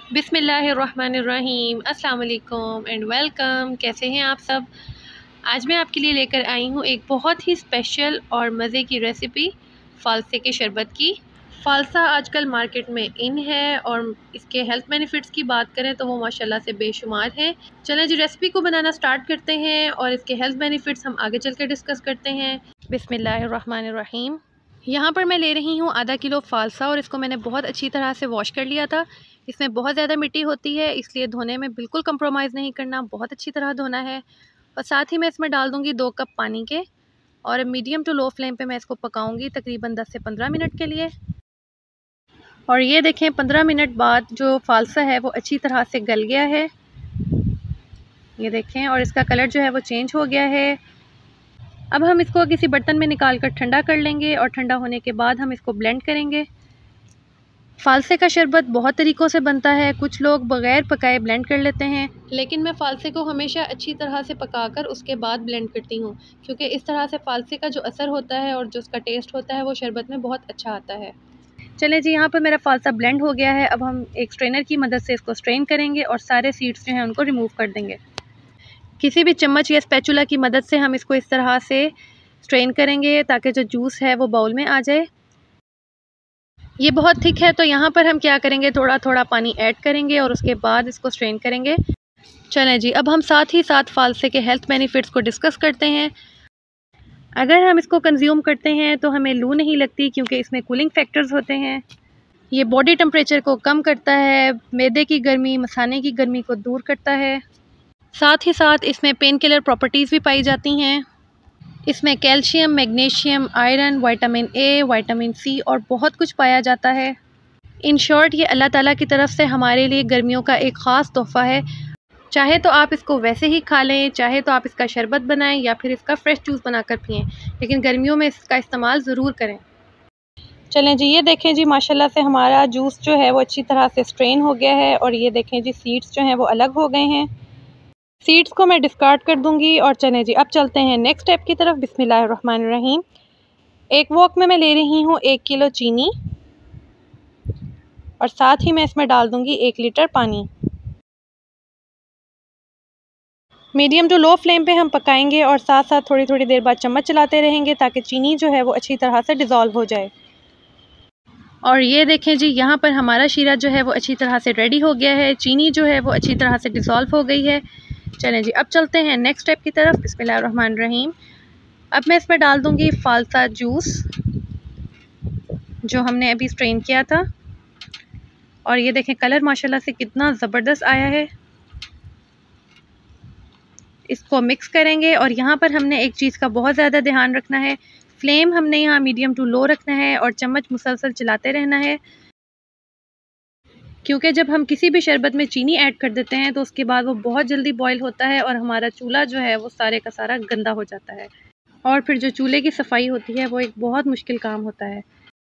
बिस्मिल्लाहिर्रहमानिर्रहीम, अस्सलाम वालेकुम एंड वेलकम। कैसे हैं आप सब? आज मैं आपके लिए लेकर आई हूँ एक बहुत ही स्पेशल और मज़े की रेसिपी फ़ालसे के शरबत की। फ़ालसा आजकल मार्केट में इन है और इसके हेल्थ बेनिफिट्स की बात करें तो वो माशाल्लाह से बेशुमार हैं। चलें जी, रेसिपी को बनाना स्टार्ट करते हैं और इसके हेल्थ बेनिफिट्स हम आगे चल कर डिस्कस करते हैं। बिस्मिल्लाहिर्रहमानिर्रहीम। यहाँ पर मैं ले रही हूँ आधा किलो फ़ालसा और इसको मैंने बहुत अच्छी तरह से वॉश कर लिया था। इसमें बहुत ज़्यादा मिट्टी होती है, इसलिए धोने में बिल्कुल कंप्रोमाइज़ नहीं करना, बहुत अच्छी तरह धोना है। और साथ ही मैं इसमें डाल दूँगी 2 कप पानी के और मीडियम टू लो फ्लेम पे मैं इसको पकाऊँगी तकरीबन 10 से 15 मिनट के लिए। और ये देखें 15 मिनट बाद जो फ़ालसा है वो अच्छी तरह से गल गया है, ये देखें, और इसका कलर जो है वो चेंज हो गया है। अब हम इसको किसी बर्तन में निकाल कर ठंडा कर लेंगे और ठंडा होने के बाद हम इसको ब्लेंड करेंगे। फ़ालसे का शरबत बहुत तरीक़ों से बनता है, कुछ लोग बग़ैर पकाए ब्लेंड कर लेते हैं, लेकिन मैं फ़ालसे को हमेशा अच्छी तरह से पकाकर उसके बाद ब्लेंड करती हूँ, क्योंकि इस तरह से फ़ालसे का जो असर होता है और जो उसका टेस्ट होता है वो शरबत में बहुत अच्छा आता है। चलें जी, यहाँ पर मेरा फ़ालसा ब्लेंड हो गया है। अब हम एक स्ट्रेनर की मदद से इसको स्ट्रेन करेंगे और सारे सीड्स जो हैं उनको रिमूव कर देंगे। किसी भी चम्मच या स्पैचुला की मदद से हम इसको इस तरह से स्ट्रेन करेंगे ताकि जो जूस है वो बाउल में आ जाए। ये बहुत थिक है तो यहाँ पर हम क्या करेंगे, थोड़ा थोड़ा पानी ऐड करेंगे और उसके बाद इसको स्ट्रेन करेंगे। चलें जी, अब हम साथ ही साथ फ़ालसे के हेल्थ बेनिफिट्स को डिस्कस करते हैं। अगर हम इसको कंज्यूम करते हैं तो हमें लू नहीं लगती, क्योंकि इसमें कूलिंग फैक्टर्स होते हैं। ये बॉडी टेम्परेचर को कम करता है, मैदे की गर्मी, मसाने की गर्मी को दूर करता है। साथ ही साथ इसमें पेन किलर प्रॉपर्टीज़ भी पाई जाती हैं। इसमें calcium, magnesium, iron, vitamin A, vitamin C और बहुत कुछ पाया जाता है। इन शॉर्ट ये अल्लाह ताला की तरफ से हमारे लिए गर्मियों का एक ख़ास तोहफ़ा है। चाहे तो आप इसको वैसे ही खा लें, चाहे तो आप इसका शरबत बनाएं या फिर इसका फ़्रेश जूस बनाकर पिएं, लेकिन गर्मियों में इसका इस्तेमाल ज़रूर करें। चलें जी, ये देखें जी, माशाल्लाह से हमारा जूस जो है वो अच्छी तरह से स्ट्रेन हो गया है और ये देखें जी, सीड्स जो हैं वो अलग हो गए हैं। सीड्स को मैं डिस्कार्ड कर दूंगी और चलें जी, अब चलते हैं नेक्स्ट स्टेप की तरफ। बिस्मिल्लाहिर्रहमानिर्रहीम। एक वॉक में मैं ले रही हूँ 1 किलो चीनी और साथ ही मैं इसमें डाल दूंगी 1 लीटर पानी। मीडियम टू लो फ्लेम पे हम पकाएंगे और साथ साथ थोड़ी थोड़ी देर बाद चम्मच चलाते रहेंगे ताकि चीनी जो है वो अच्छी तरह से डिज़ोल्व हो जाए। और ये देखें जी, यहाँ पर हमारा शीरा जो है वो अच्छी तरह से रेडी हो गया है, चीनी जो है वो अच्छी तरह से डिज़ोल्व हो गई है। चलें जी, अब चलते हैं नेक्स्ट स्टेप की तरफ। बिस्मिल्लाहिर्रहमानिर्रहीम। अब मैं इसमें डाल दूंगी फ़ालसा जूस जो हमने अभी स्ट्रेन किया था, और ये देखें कलर माशाल्लाह से कितना ज़बरदस्त आया है। इसको मिक्स करेंगे और यहाँ पर हमने एक चीज़ का बहुत ज़्यादा ध्यान रखना है, फ्लेम हमने यहाँ मीडियम टू लो रखना है और चम्मच मुसलसल चलाते रहना है, क्योंकि जब हम किसी भी शरबत में चीनी ऐड कर देते हैं तो उसके बाद वो बहुत जल्दी बॉयल होता है और हमारा चूल्हा जो है वो सारे का सारा गंदा हो जाता है, और फिर जो चूल्हे की सफाई होती है वो एक बहुत मुश्किल काम होता है।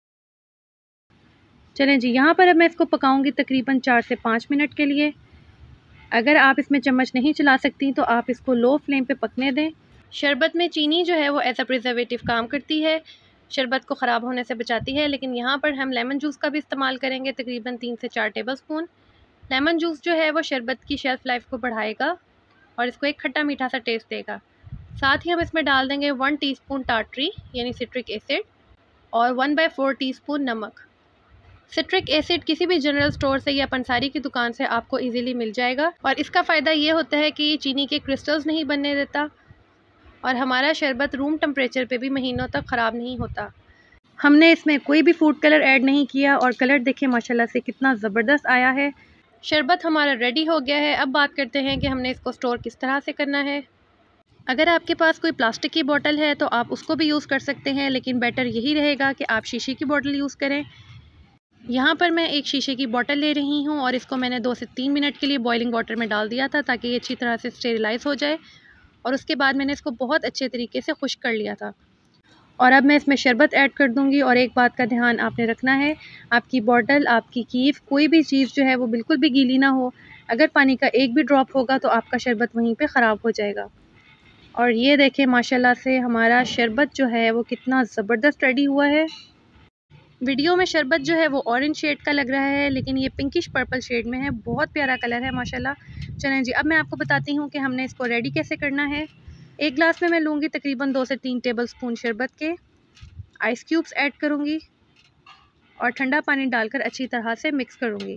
चलें जी, यहाँ पर अब मैं इसको पकाऊंगी तकरीबन 4 से 5 मिनट के लिए। अगर आप इसमें चम्मच नहीं चला सकती तो आप इसको लो फ्लेम पे पकने दें। शरबत में चीनी जो है वो एज अ प्रिजर्वेटिव काम करती है, शरबत को ख़राब होने से बचाती है, लेकिन यहाँ पर हम लेमन जूस का भी इस्तेमाल करेंगे, तकरीबन 3 से 4 टेबलस्पून। लेमन जूस जो है वो शरबत की शेल्फ़ लाइफ को बढ़ाएगा और इसको एक खट्टा मीठा सा टेस्ट देगा। साथ ही हम इसमें डाल देंगे 1 टीस्पून टार्ट्री यानी सिट्रिक एसिड और 1/4 टीस्पून नमक। सिट्रिक एसिड किसी भी जनरल स्टोर से या पंसारी की दुकान से आपको इजीली मिल जाएगा और इसका फ़ायदा ये होता है कि ये चीनी के क्रिस्टल्स नहीं बनने देता और हमारा शरबत रूम टेम्परेचर पे भी महीनों तक ख़राब नहीं होता। हमने इसमें कोई भी फूड कलर ऐड नहीं किया और कलर देखें माशाल्लाह से कितना ज़बरदस्त आया है। शरबत हमारा रेडी हो गया है। अब बात करते हैं कि हमने इसको स्टोर किस तरह से करना है। अगर आपके पास कोई प्लास्टिक की बोतल है तो आप उसको भी यूज़ कर सकते हैं, लेकिन बेटर यही रहेगा कि आप शीशे की बोतल यूज़ करें। यहाँ पर मैं एक शीशे की बोतल ले रही हूँ और इसको मैंने 2 से 3 मिनट के लिए बॉइलिंग वाटर में डाल दिया था ताकि ये अच्छी तरह से स्टेरिलाइज़ हो जाए, और उसके बाद मैंने इसको बहुत अच्छे तरीके से खुश्क कर लिया था। और अब मैं इसमें शरबत ऐड कर दूँगी, और एक बात का ध्यान आपने रखना है, आपकी बॉटल, आपकी कीफ, कोई भी चीज़ जो है वो बिल्कुल भी गीली ना हो। अगर पानी का एक भी ड्रॉप होगा तो आपका शरबत वहीं पे ख़राब हो जाएगा। और ये देखें माशाल्लाह से हमारा शरबत जो है वो कितना ज़बरदस्त रेडी हुआ है। वीडियो में शरबत जो है वो ऑरेंज शेड का लग रहा है, लेकिन ये पिंकिश पर्पल शेड में है। बहुत प्यारा कलर है माशाल्लाह। चलें जी, अब मैं आपको बताती हूँ कि हमने इसको रेडी कैसे करना है। एक गिलास में मैं लूँगी तकरीबन 2 से 3 टेबलस्पून शरबत के। आइस क्यूब्स ऐड करूँगी और ठंडा पानी डालकर अच्छी तरह से मिक्स करूँगी।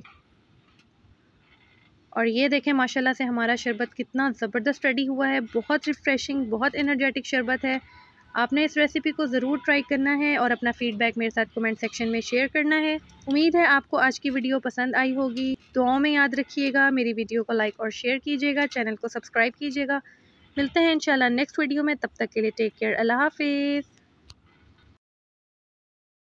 और ये देखें माशाल्लाह से हमारा शरबत कितना ज़बरदस्त रेडी हुआ है। बहुत रिफ़्रेशिंग, बहुत एनर्जेटिक शरबत है। आपने इस रेसिपी को ज़रूर ट्राई करना है और अपना फ़ीडबैक मेरे साथ कमेंट सेक्शन में शेयर करना है। उम्मीद है आपको आज की वीडियो पसंद आई होगी। दुआओं में याद रखिएगा, मेरी वीडियो को लाइक और शेयर कीजिएगा, चैनल को सब्सक्राइब कीजिएगा। मिलते हैं इंशाल्लाह नेक्स्ट वीडियो में, तब तक के लिए टेक केयर, अल्लाह हाफिज़।